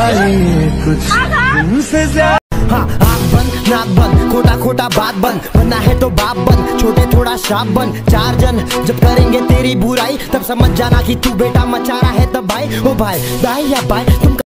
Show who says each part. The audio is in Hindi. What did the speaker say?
Speaker 1: चाहिए कुछ तुमसे ज्यादा।
Speaker 2: हाँ आँख बंद नाक बंद खोटा खोटा बात बंद, बनना है तो बाप बन, छोटे थोड़ा श्राप बन। चार जन जब करेंगे तेरी बुराई तब समझ जाना कि तू बेटा मचा रहा है तब भाई। ओ भाई दाई या भाई तुम